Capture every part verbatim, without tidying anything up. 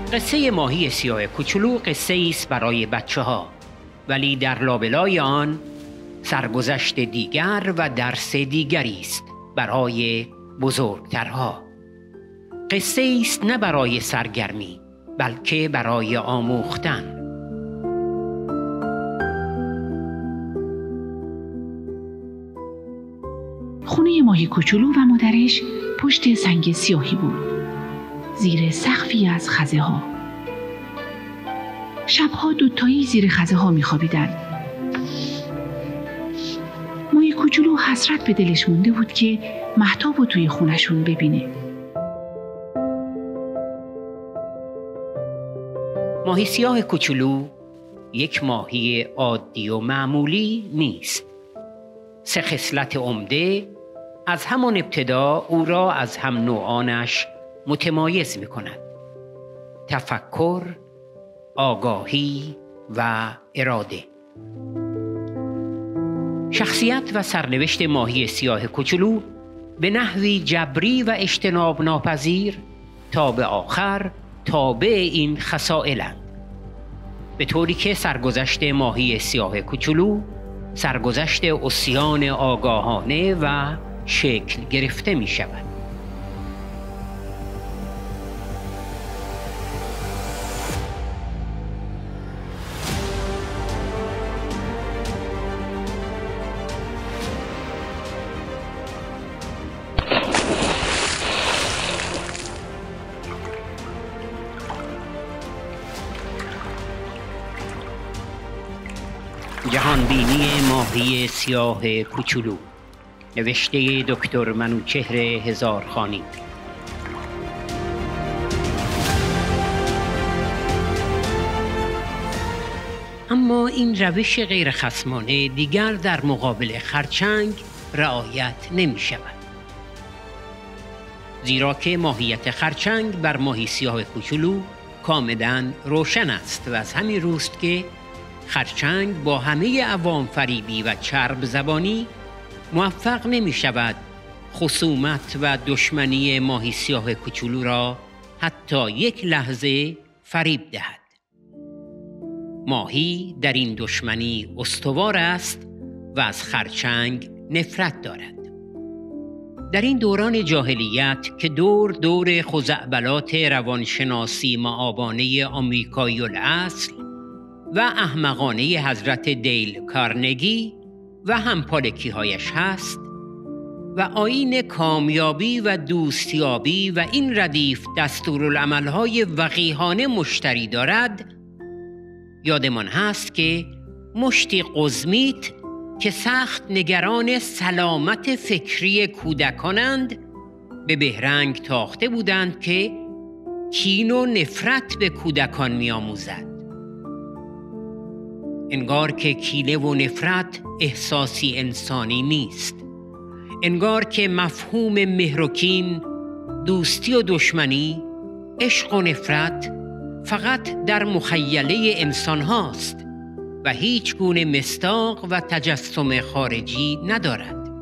قصه ماهی سیاه کوچولو قصه ایست برای بچه ها، ولی در لابلای آن سرگذشت دیگر و درس دیگری است برای بزرگترها. قصه ایست نه برای سرگرمی، بلکه برای آموختن. خونه ماهی کوچولو و مادرش پشت سنگ سیاهی بود، زیر سقفی از خزه ها. شبها دوتایی زیر خزه ها می خوابیدن. ماهی کوچولو حسرت به دلش مونده بود که مهتاب رو توی خونشون ببینه. ماهی سیاه کوچولو یک ماهی عادی و معمولی نیست. سه خصلت عمده از همان ابتدا او را از هم نوعانش متمایز می کند: تفکر، آگاهی و اراده. شخصیت و سرنوشت ماهی سیاه کوچولو به نحوی جبری و اجتناب ناپذیر تا به آخر تابع این خصائلند، به طوری که سرگذشت ماهی سیاه کوچولو سرگذشت عصیان آگاهانه و شکل گرفته می شود. جهانبینی ماهی سیاه کوچولو، نوشته دکتر منوچهر هزارخانی. اما این روش غیر خصمانه دیگر در مقابل خرچنگ رعایت نمی شود، زیرا که ماهیت خرچنگ بر ماهی سیاه کوچولو کاملا روشن است و از همین روست که خرچنگ با همه عوام فریبی و چرب زبانی موفق نمی شود خصومت و دشمنی ماهی سیاه کوچولو را حتی یک لحظه فریب دهد. ماهی در این دشمنی استوار است و از خرچنگ نفرت دارد. در این دوران جاهلیت که دور دور خزعبلات روانشناسی مآبانه آمریکایی الاصل و احمقانه حضرت دیل کارنگی و همپالکی هایش هست و آیین کامیابی و دوستیابی و این ردیف دستورالعمل های وقیحانه مشتری دارد، یادمان هست که مشتی قزمیت که سخت نگران سلامت فکری کودکانند به بهرنگ تاخته بودند که کین و نفرت به کودکان می آموزد. انگار که کینه و نفرت احساسی انسانی نیست. انگار که مفهوم مهر و کین، دوستی و دشمنی، عشق و نفرت فقط در مخیله انسان هاست و هیچ گونه مصداق و تجسم خارجی ندارد.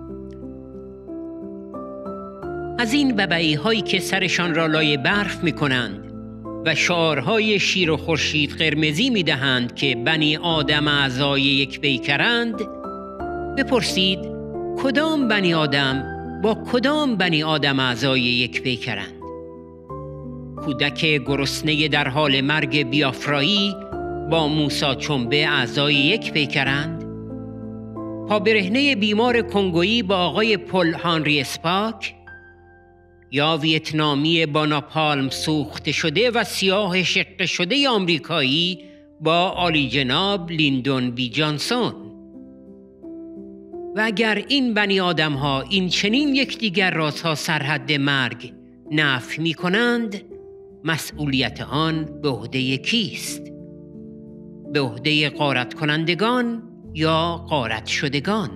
از این ببعی هایی که سرشان را لای برف می کنند و شعارهای شیر و خورشید قرمزی می دهند که بنی آدم اعضای یک پیکرند، بپرسید کدام بنی آدم با کدام بنی آدم اعضای یک پیکرند؟ کودک گرسنه در حال مرگ بیافرایی با موسی چنبه اعضای یک پیکرند؟ پابرهنه بیمار کنگویی با آقای پل هانری اسپاک؟ یا ویتنامی با ناپالم سوخته شده و سیاه شقه شده آمریکایی با عالی جناب لیندون بی جانسون؟ و اگر این بنی آدم ها این چنین یکدیگر را تا سرحد مرگ نفی می کنند، مسئولیت آن به عهده کیست؟ به عهده غارت کنندگان یا غارت شدگان؟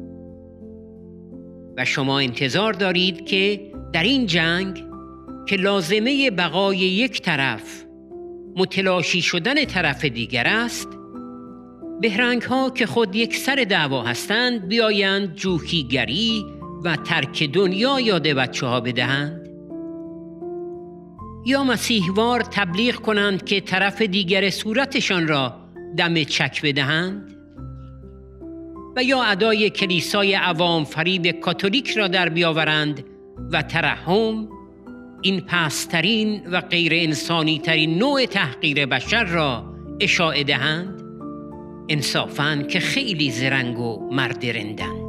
و شما انتظار دارید که در این جنگ که لازمه بقای یک طرف متلاشی شدن طرف دیگر است، بهرنگ ها که خود یک سر دعوا هستند بیایند جوکیگری و ترک دنیا یاد بچه ها بدهند؟ یا مسیحوار تبلیغ کنند که طرف دیگر صورتشان را دم چک بدهند؟ و یا ادای کلیسای عوام فریب کاتولیک را در بیاورند و ترحم، این پست‌ترین و غیر انسانی ترین نوع تحقیر بشر را اشاعه دهند؟ انصافاً که خیلی زرنگ و مرد رندند.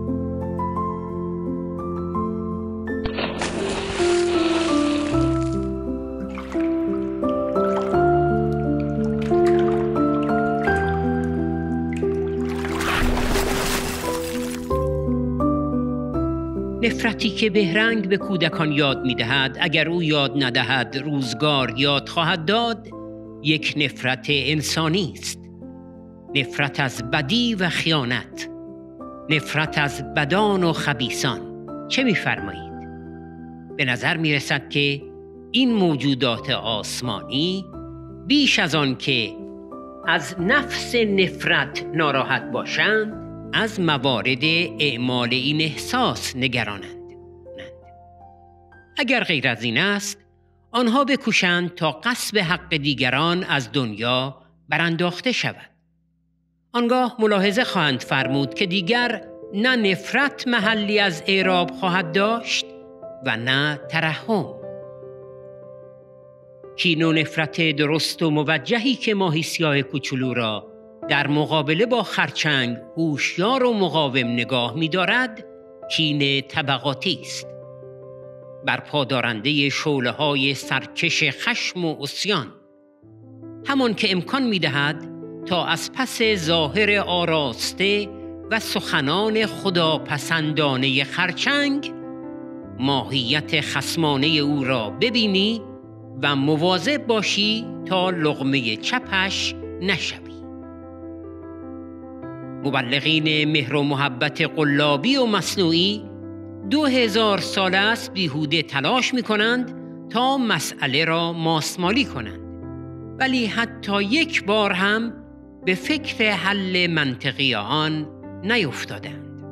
نفرتی که بهرنگ به کودکان یاد می‌دهد، اگر او یاد ندهد روزگار یاد خواهد داد، یک نفرت انسانی است. نفرت از بدی و خیانت، نفرت از بدان و خبیثان. چه می‌فرمایید؟ به نظر می‌رسد که این موجودات آسمانی بیش از آن که از نفس نفرت ناراحت باشند، از موارد اعمال این احساس نگرانند. اگر غیر از این است، آنها بکوشند تا غصب حق دیگران از دنیا برانداخته شود. آنگاه ملاحظه خواهند فرمود که دیگر نه نفرت محلی از اعراب خواهد داشت و نه ترحم. کین و نفرت درست و موجهی که ماهی سیاه کوچولو را در مقابله با خرچنگ هوشیار و مقاوم نگاه می‌دارد، کین طبقاتی است، برپادارنده شعله‌های سرکش خشم و عصیان، همان که امکان می‌دهد تا از پس ظاهر آراسته و سخنان خداپسندانه خرچنگ ماهیت خصمانه او را ببینی و مواظب باشی تا لقمه چپش نشوی. مبلغین مهر و محبت قلابی و مصنوعی دو هزار سال است بیهوده تلاش می کنند تا مسئله را ماسمالی کنند، ولی حتی یک بار هم به فکر حل منطقی آن نیفتادند.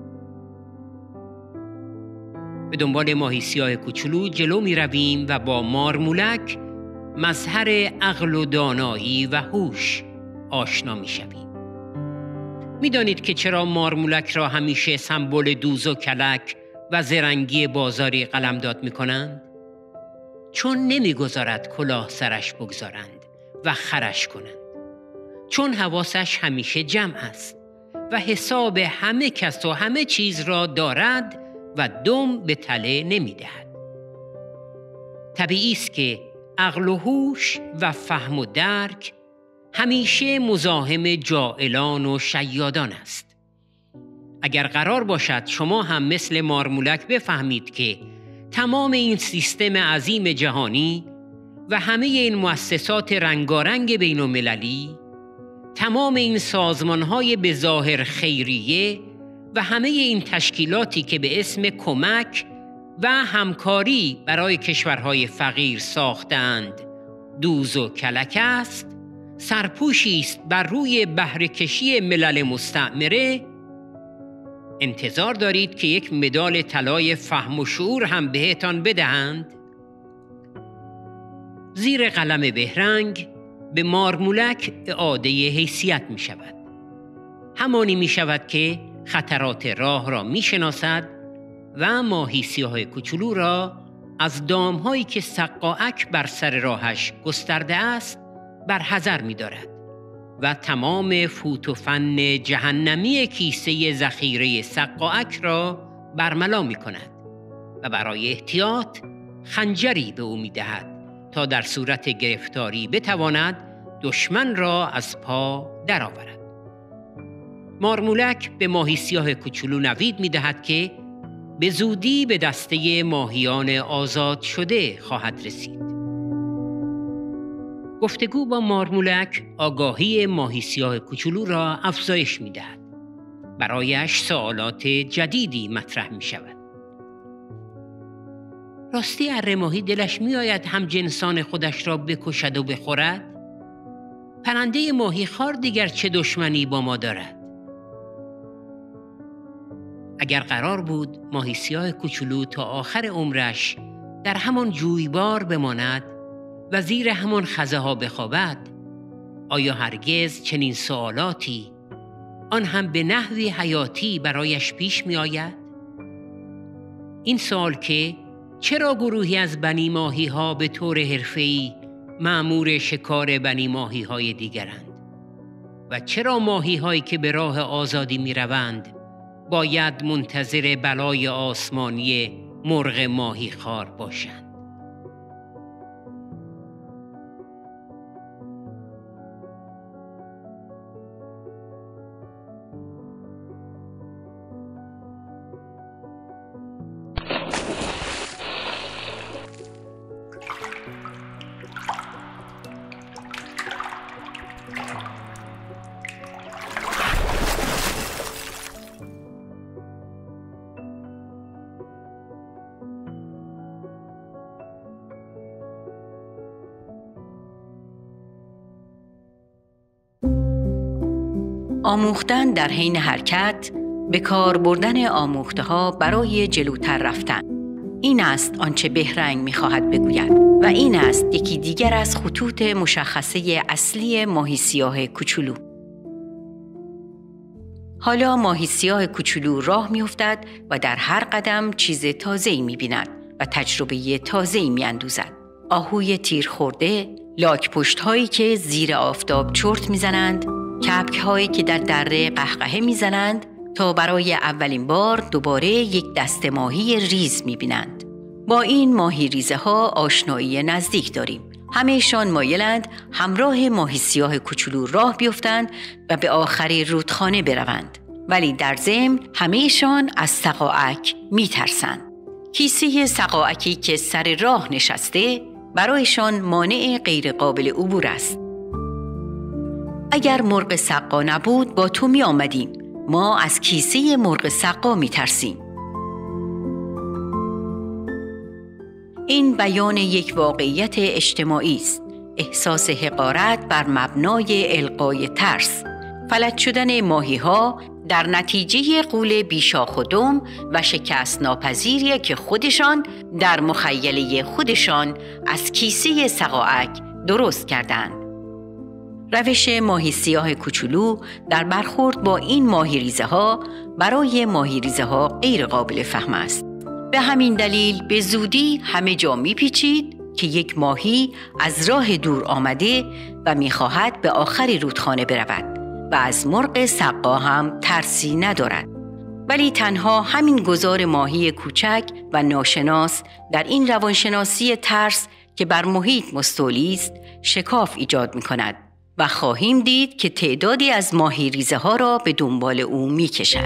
به دنبال ماهی سیاه کوچولو جلو می رویم و با مارمولک مظهر عقل و دانایی و هوش آشنا می شویم. می دانید که چرا مارمولک را همیشه سمبل دوز و کلک و زرنگی بازاری قلمداد می کنند؟ چون نمی گذارد کلاه سرش بگذارند و خرش کنند. چون حواسش همیشه جمع است و حساب همه کس و همه چیز را دارد و دم به تله نمی دهد. طبیعی است که عقل و هوش و فهم و درک همیشه مزاحم جاهلان و شیادان است. اگر قرار باشد شما هم مثل مارمولک بفهمید که تمام این سیستم عظیم جهانی و همه این مؤسسات رنگارنگ بین المللی، تمام این سازمان‌های به ظاهر خیریه و همه این تشکیلاتی که به اسم کمک و همکاری برای کشورهای فقیر ساختند دوز و کلک است، سرپوشی است بر روی بهره‌کشی ملل مستعمره، انتظار دارید که یک مدال طلای فهم و شعور هم بهتان بدهند؟ زیر قلم بهرنگ به مارمولک اعاده حیثیت می شود. همانی می شود که خطرات راه را می شناسد و ماهی سیاه کوچولو را از دامهایی که سقاعک بر سر راهش گسترده است برحذر می دارد و تمام فوت و فن جهنمی کیسه ذخیره سقاعک را برملا می کند و برای احتیاط خنجری به او می دهد تا در صورت گرفتاری بتواند دشمن را از پا درآورد. مارمولک به ماهی سیاه کوچولو نوید می دهد که به زودی به دسته ماهیان آزاد شده خواهد رسید. گفتگو با مارمولک آگاهی ماهی سیاه کوچولو را افزایش می دهد. برایش سوالات جدیدی مطرح می شود. راستی اره ماهی دلش می آید هم جنسان خودش را بکشد و بخورد؟ پرنده ماهی خار دیگر چه دشمنی با ما دارد؟ اگر قرار بود ماهی سیاه کوچولو تا آخر عمرش در همان جویبار بماند و زیر همان خزه ها بخوابد؟ آیا هرگز چنین سوالاتی آن هم به نحوی حیاتی برایش پیش می آید؟ این سوال که چرا گروهی از بنی ماهی ها به طور حرفه‌ای مأمور شکار بنی ماهی های دیگرند و چرا ماهی هایی که به راه آزادی می روند باید منتظر بلای آسمانی مرغ ماهی خوار باشند؟ آموختن در حین حرکت، به کار بردن آموخته ها برای جلوتر رفتن. این است آنچه بهرنگ می‌خواهد بگوید و این است یکی دیگر از خطوط مشخصه اصلی ماهی سیاه کوچولو. حالا ماهی سیاه کوچولو راه می‌افتد و در هر قدم چیز تازه‌ای می‌بیند و تجربه تازه‌ای می‌اندوزد. آهوی تیر خورده، لاک پشت‌هایی که زیر آفتاب چرت می‌زنند، کبک‌هایی که در دره قهقهه می‌زنند تا برای اولین بار دوباره یک دسته ماهی ریز می‌بینند. با این ماهی ریزه ها آشنایی نزدیک داریم. همه‌شان مایلند همراه ماهی سیاه کوچولو راه بیفتند و به آخر رودخانه بروند. ولی در ضمن همه‌شان از سقاعک می‌ترسند. کیسه سقاعکی که سر راه نشسته برایشان مانع غیر قابل عبور است. اگر مرغ سقا نبود با تو می آمدیم. ما از کیسه مرغ سقا می ترسیم. این بیان یک واقعیت اجتماعی است. احساس حقارت بر مبنای القای ترس. فلج شدن ماهی ها در نتیجه غول بیشاخ و دم و شکست ناپذیری که خودشان در مخیله خودشان از کیسه سقاعک درست کردند. روش ماهی سیاه کوچولو در برخورد با این ماهی ریزه ها برای ماهی ریزه ها غیر قابل فهم است. به همین دلیل به زودی همه جا می پیچید که یک ماهی از راه دور آمده و می خواهد به آخر رودخانه برود و از مرغ سقا هم ترسی ندارد. ولی تنها همین گذار ماهی کوچک و ناشناس در این روانشناسی ترس که بر محیط مستولی است شکاف ایجاد می کند و خواهیم دید که تعدادی از ماهی ریزه ها را به دنبال او می کشد.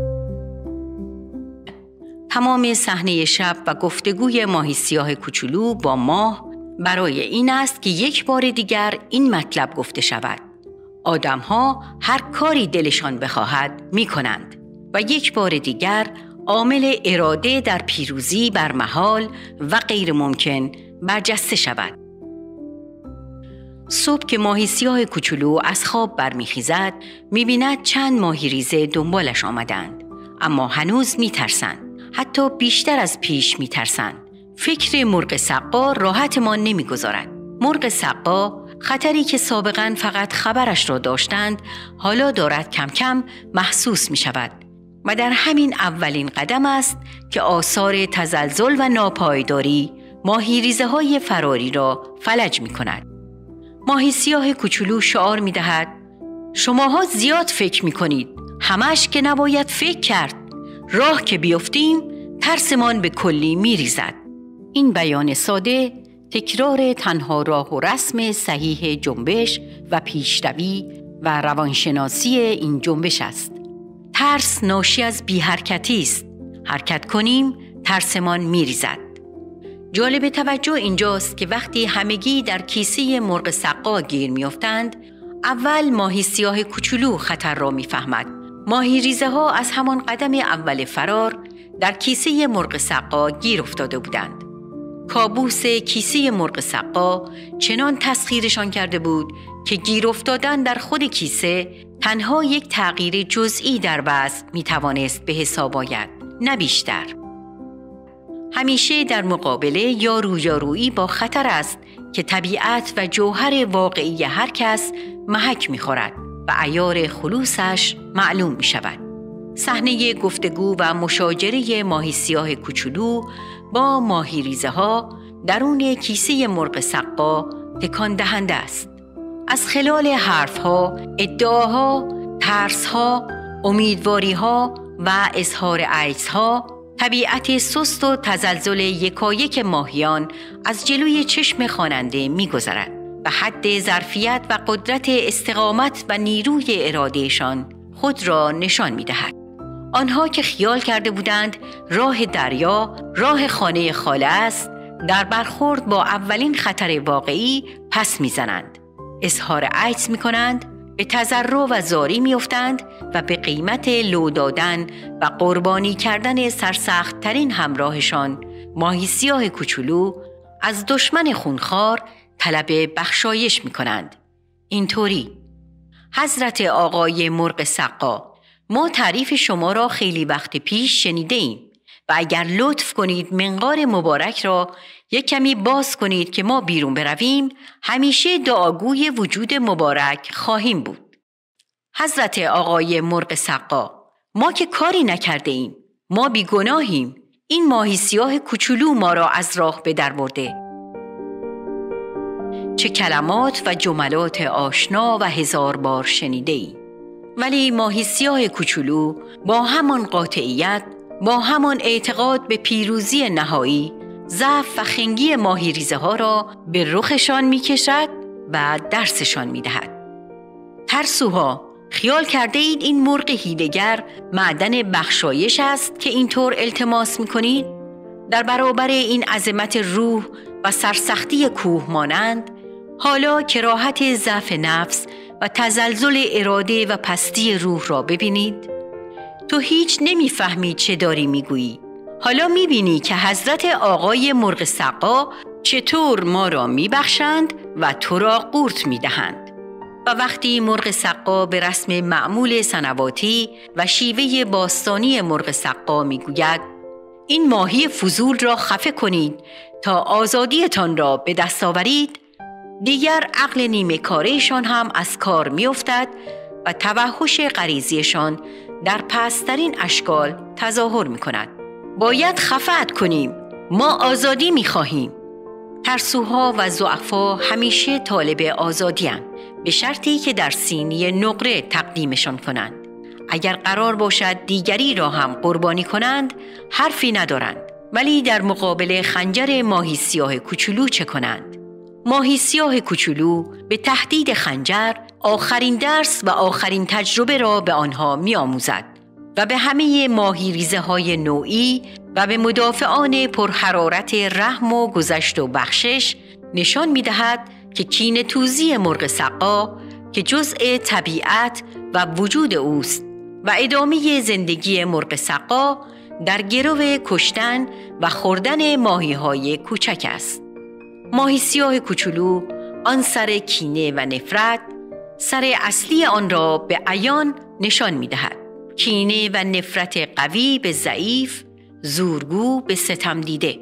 تمام صحنه شب و گفتگوی ماهی سیاه کوچولو با ماه برای این است که یک بار دیگر این مطلب گفته شود. آدم‌ها هر کاری دلشان بخواهد می کنند و یک بار دیگر عامل اراده در پیروزی بر محال و غیر ممکن برجسته شود. صبح که ماهی سیاه کوچولو از خواب برمیخیزد می‌بیند چند ماهی ریزه دنبالش آمدند، اما هنوز می‌ترسند. حتی بیشتر از پیش می‌ترسند. فکر مرغ سقا راحتمان نمی‌گذارد. مرغ سقا خطری که سابقاً فقط خبرش را داشتند حالا دارد کم کم محسوس می‌شود و در همین اولین قدم است که آثار تزلزل و ناپایداری ماهی ریزه های فراری را فلج می‌کند. ماهی سیاه کوچولو شعار می‌دهد: شماها زیاد فکر می‌کنید، همش که نباید فکر کرد. راه که بیفتیم ترسمان به کلی می‌ریزد. این بیان ساده تکرار تنها راه و رسم صحیح جنبش و پیشروی و روانشناسی این جنبش است. ترس ناشی از بی حرکتی است. حرکت کنیم ترسمان می‌ریزد. جالب توجه اینجاست که وقتی همگی در کیسه مرغ سقا گیر میافتند، اول ماهی سیاه کوچولو خطر را میفهمد. ماهی ریزه ها از همان قدم اول فرار در کیسه مرغ سقا گیر افتاده بودند. کابوس کیسه مرغ سقا چنان تسخیرشان کرده بود که گیر افتادن در خود کیسه تنها یک تغییر جزئی در وضع میتوانست به حساب آید، نه بیشتر. همیشه در مقابله یارو یارویی با خطر است که طبیعت و جوهر واقعی هر کس محک می‌خورد و عیار خلوصش معلوم می‌شود. صحنه گفتگو و مشاجره ماهی سیاه کوچولو با ماهیریزه ها درون کیسه مرغ سقا تکان دهنده است. از خلال حرفها، ادعاها، ترسها، امیدواریها و اظهار عجزها، طبیعت سست و تزلزل یکایک ماهیان از جلوی چشم خواننده می‌گذرد و حد ظرفیت و قدرت استقامت و نیروی ارادهشان خود را نشان می‌دهد. آنها که خیال کرده بودند راه دریا راه خانه خاله است، در برخورد با اولین خطر واقعی پس می‌زنند، اظهار عجز می‌کنند، به تضرع و زاری می‌افتند و به قیمت لو دادن و قربانی کردن سرسخت‌ترین همراهشان ماهی سیاه کوچولو از دشمن خونخوار طلب بخشایش می‌کنند. اینطوری: حضرت آقای مرغ سقا، ما تعریف شما را خیلی وقت پیش شنیده ایم و اگر لطف کنید منقار مبارک را یک کمی باز کنید که ما بیرون برویم، همیشه دعاگوی وجود مبارک خواهیم بود. حضرت آقای مرغ سقا، ما که کاری نکرده ایم، ما بی گناهیم، این ماهی سیاه کوچولو ما را از راه به در برده. چه کلمات و جملات آشنا و هزار بار شنیده ایم. ولی ماهی سیاه کوچولو با همان قاطعیت، با همان اعتقاد به پیروزی نهایی، ضعف و خنگی ماهی ریزه ها را به رخشان می کشد و درسشان می دهد. ترسوها، خیال کرده اید این مرغ هیله‌گر معدن بخشایش است که اینطور التماس می کنید؟ در برابر این عظمت روح و سرسختی کوه مانند، حالا کراهت ضعف نفس و تزلزل اراده و پستی روح را ببینید. تو هیچ نمیفهمی چه داری میگویی. حالا میبینی که حضرت آقای مرغ سقا چطور ما را میبخشند و تو را قورت میدهند. و وقتی مرغ سقا به رسم معمول سنواتی و شیوه باستانی مرغ سقا میگوید این ماهی فضول را خفه کنید تا آزادیتان را به دست آورید، دیگر عقل نیمه کارهشان هم از کار میافتد و توحش غریزیشان در پسترین اشکال تظاهر می کند. باید خفت کنیم، ما آزادی می خواهیم. ترسوها و ضعفا همیشه طالب آزادی هستند، به شرطی که در سینی نقره تقدیمشان کنند. اگر قرار باشد دیگری را هم قربانی کنند حرفی ندارند، ولی در مقابل خنجر ماهی سیاه کوچولو چه کنند؟ ماهی سیاه کوچولو به تهدید خنجر آخرین درس و آخرین تجربه را به آنها می آموزد و به همه ماهی ریزه های نوعی و به مدافعان پرحرارت رحم و گذشت و بخشش نشان می دهد که کینه توزی مرغ سقا که جزء طبیعت و وجود اوست و ادامه زندگی مرغ سقا در گرو کشتن و خوردن ماهی های کوچک است. ماهی سیاه کوچولو آن سر کینه و نفرت، سر اصلی آن را به عیان نشان می دهد. کینه و نفرت قوی به ضعیف، زورگو به ستم دیده.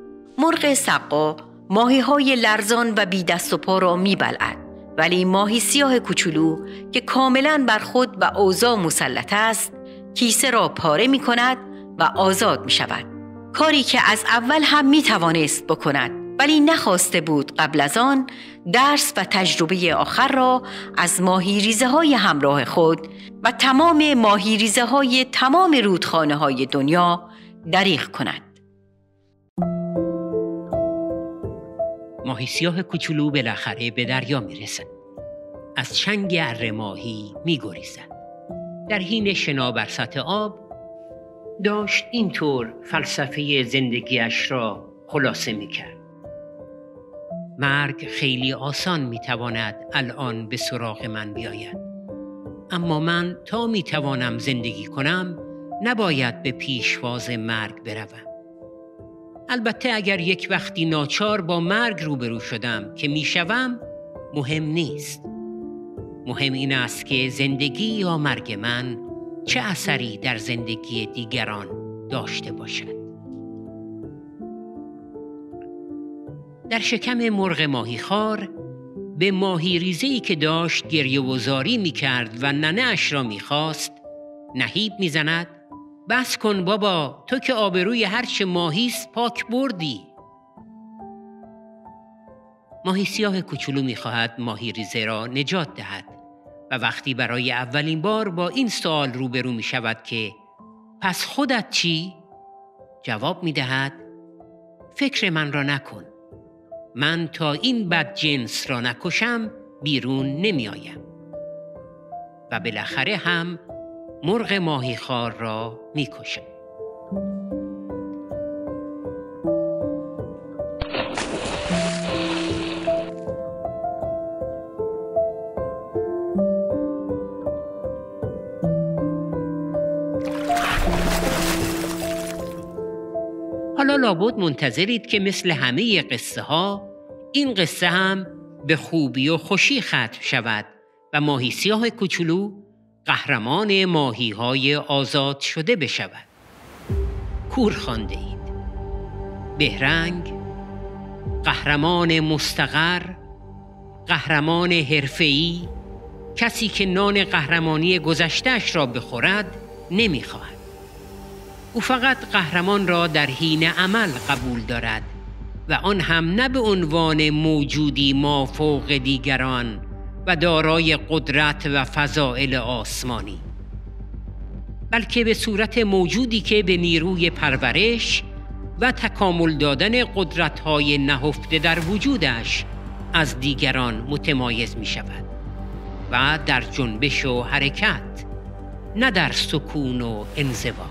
مرغ سقا ماهی های لرزان و بی دست و پا را می بلعد، ولی ماهی سیاه کوچولو که کاملا بر خود و اوضاع مسلط است، کیسه را پاره می کند و آزاد می شود. کاری که از اول هم می توانست بکند، ولی نخواسته بود قبل از آن درس و تجربه آخر را از ماهی ریزه های همراه خود و تمام ماهی ریزه های تمام رودخانه های دنیا دریغ کند. ماهی سیاه کوچولو بالاخره به دریا میرسد. از چنگ اره ماهی میگریزد. در حین شنا بر سطح آب داشت اینطور فلسفه زندگیش را خلاصه میکرد. مرگ خیلی آسان میتواند الان به سراغ من بیاید، اما من تا میتوانم زندگی کنم نباید به پیشواز مرگ بروم. البته اگر یک وقتی ناچار با مرگ روبرو شدم که میشوم، مهم نیست. مهم این است که زندگی یا مرگ من چه اثری در زندگی دیگران داشته باشد. در شکم مرغ ماهیخوار به ماهی ریزه‌ای که داشت گریه و زاری می کرد و ننه اش را می خواست نهیب می زند: بس کن بابا، تو که آبروی هرچه ماهیست پاک بردی. ماهی سیاه کوچولو می خواهد ماهی ریزه را نجات دهد و وقتی برای اولین بار با این سوال روبرو می شود که پس خودت چی؟ جواب می دهد: فکر من را نکن. من تا این بدجنس را نکشم بیرون نمی آیم. و بالاخره هم مرغ ماهیخوار را می کشم. حالا لابد منتظرید که مثل همه قصه ها این قصه هم به خوبی و خوشی ختم شود و ماهی سیاه کوچولو قهرمان ماهی های آزاد شده بشود. کور خوانده اید. بهرنگ قهرمان مستقر، قهرمان حرفه‌ای، کسی که نان قهرمانی گذشته‌اش را بخورد نمیخواهد. او فقط قهرمان را در حین عمل قبول دارد و آن هم نه به عنوان موجودی مافوق دیگران و دارای قدرت و فضائل آسمانی، بلکه به صورت موجودی که به نیروی پرورش و تکامل دادن قدرت‌های نهفته در وجودش از دیگران متمایز می شود و در جنبش و حرکت، نه در سکون و انزوا.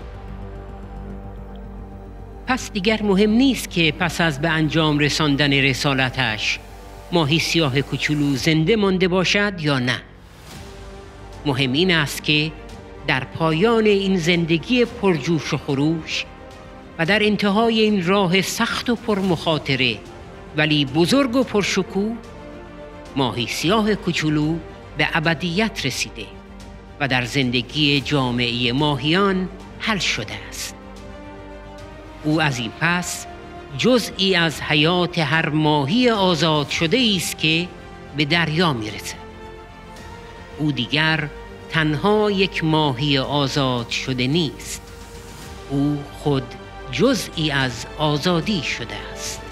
پس دیگر مهم نیست که پس از به انجام رساندن رسالتش ماهی سیاه کوچولو زنده مانده باشد یا نه. مهم این است که در پایان این زندگی پرجوش و خروش و در انتهای این راه سخت و پرمخاطره ولی بزرگ و پرشکوه، ماهی سیاه کوچولو به ابدیت رسیده و در زندگی جامعه ماهیان حل شده است. او از این پس جزئی از حیات هر ماهی آزاد شده است که به دریا میرسد. او دیگر تنها یک ماهی آزاد شده نیست. او خود جزئی از آزادی شده است.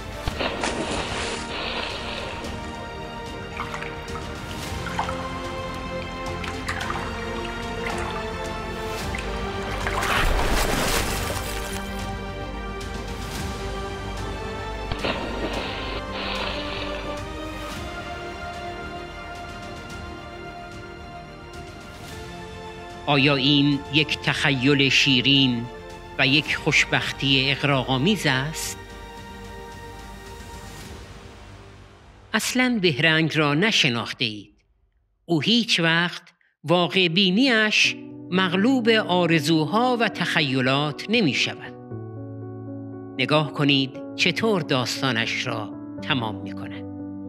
آیا این یک تخیل شیرین و یک خوشبختی اغراق‌آمیز است؟ اصلاً بهرنگ را نشناخته اید. او هیچ وقت واقع بینیش مغلوب آرزوها و تخیلات نمی شود. نگاه کنید چطور داستانش را تمام می کند.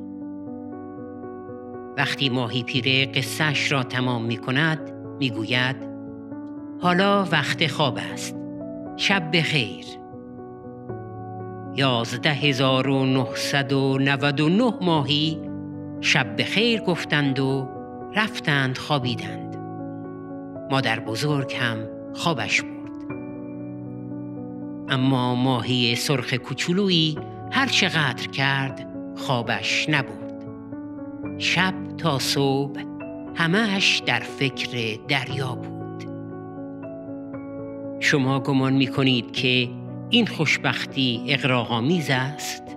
وقتی ماهی پیره قصه‌اش را تمام می کند می گوید: حالا وقت خواب است. شب بخیر. یازده هزار و نهصد و نود و نه ماهی شب بخیر گفتند و رفتند خوابیدند. مادر بزرگ هم خوابش برد. اما ماهی سرخ کوچولویی هر چقدر کرد خوابش نبرد. شب تا صبح همه‌اش در فکر دریا بود. شما گمان می کنید که این خوشبختی اغراق‌آمیز است؟